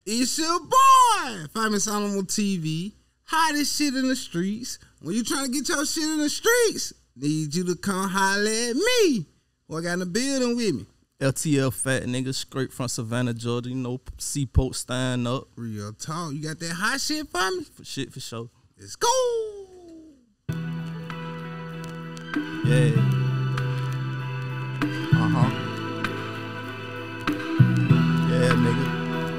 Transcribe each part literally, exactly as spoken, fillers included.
It's your boy, Famous Animal T V. Hottest shit in the streets. When you trying to get your shit in the streets, need you to come holler at me. Boy, I got in the building with me. L T L fat nigga straight from Savannah, Georgia. You know, Seaport stand up. Real talk. You got that hot shit for me? For shit for sure. Let's go. Yeah. Uh-huh. Yeah, nigga.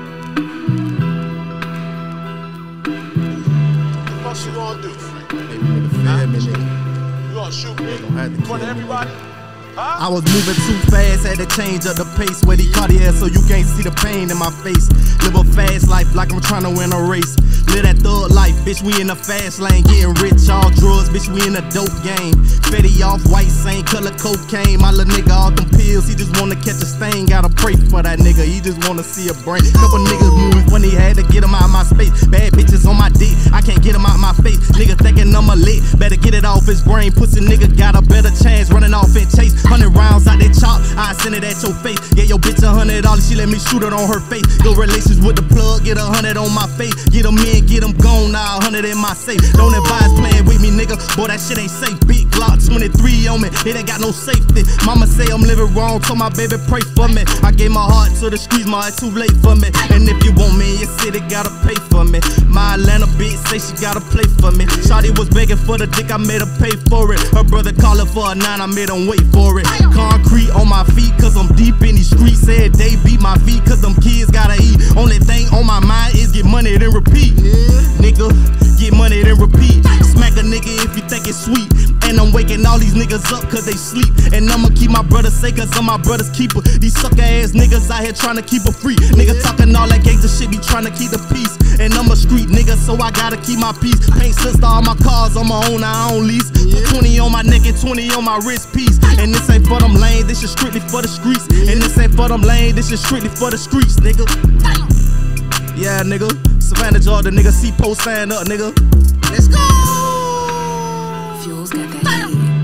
What you gonna do, Frank? Hey, nigga, fed me, nigga. You gonna shoot me Don't have to in front of kill me, everybody? Huh? I was moving too fast, had to change up the pace. Where the Cartier so you can't see the pain in my face. Live a fast life like I'm trying to win a race. Live that thug life, bitch, we in the fast lane. Getting rich, all drugs, bitch, we in a dope game. Fetty off, white, same color cocaine. My little nigga off them pills, he just wanna catch a stain. Gotta pray for that nigga, he just wanna see a brain. Couple niggas moving funny, had to get him out of my space. Bad bitches on my dick, I can't get him out my face. Nigga thinking I'm a lit, better get it off his brain. Pussy nigga got a better chance, running off and chase. Hundred rounds out that chop, I send it at your face. Yeah, your bitch a hundred dollars, she let me shoot it on her face. Good relations with the plug, get a hundred on my face. Get them in, get them gone, now a hundred in my safe. Don't advise playing with me, nigga, boy, that shit ain't safe. Big Glock twenty-three on me, it ain't got no safety. Mama say I'm living wrong, told my baby pray for me. I gave my heart to the streets, ma, it's too late for me. And if you want me in your city, gotta pay for me. My Atlanta bitch say she gotta play for me. Shawty was begging for the dick, I made her pay for it. Her brother calling for a nine, I made him wait for it. Concrete on my feet, cause I'm deep in these streets. Said they beat my feet, cause them kids gotta eat. Only thing on my mind is get money then repeat. Nigga, get money then repeat. Smack a nigga if you think it's sweet. And I'm waking all these niggas up cause they sleep. And I'ma keep my brother safe cause I'm my brother's keeper. These sucker ass niggas out here trying to keep a free. Nigga talking all that gangster shit, be trying to keep the peace. And I'm a street nigga, so I gotta keep my peace. Paint sister, all my cars on my own, I own lease. Put twenty on my neck and twenty on my wrist piece. And this ain't for them lame, this is strictly for the streets. And this ain't for them lame, this is strictly for the streets, nigga. Yeah, nigga. Savannah, Georgia, nigga. Seaport stand up, nigga. Let's go. Fuel's got that heat.